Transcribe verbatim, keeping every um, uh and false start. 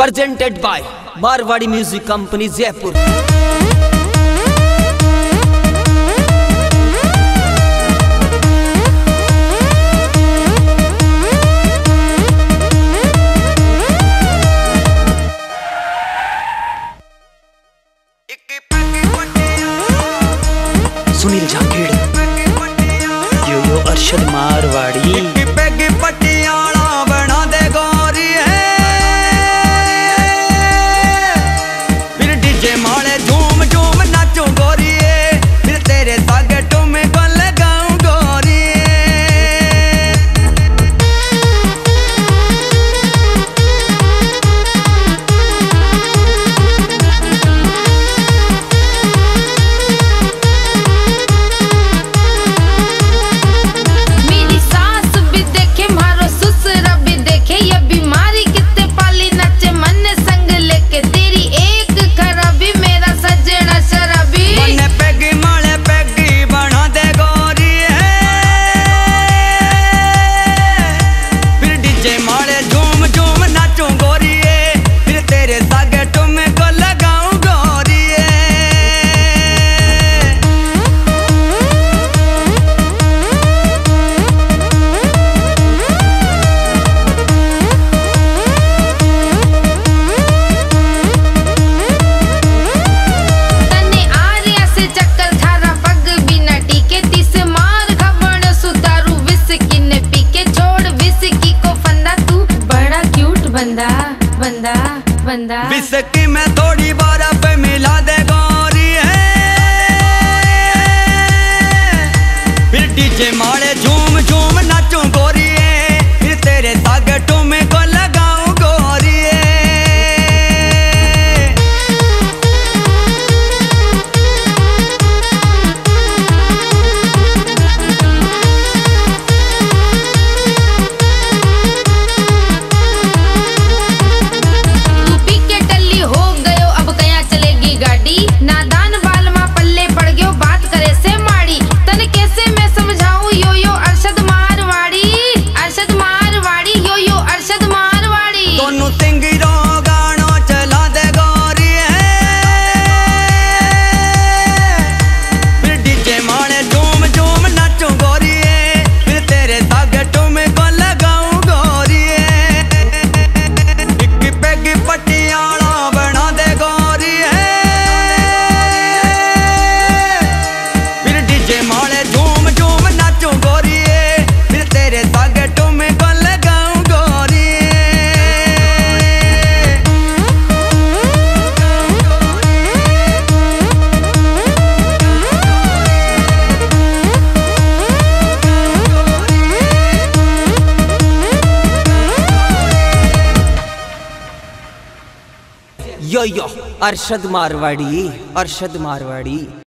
presented by Marwadi Music Company, Jaipur. Sunil Jangid, यो यो अरशद मारवाड़ी। बंदा बंदा बंदा विस्की में थोड़ी बर्फ मिला दे गोरी है, फिर डीजे मारे झूम झूम नाचूं गोरी है, फिर तेरे सागे टूमे को लगाऊं गोरी है। यो यो अरशद मारवाड़ी, अरशद मारवाड़ी।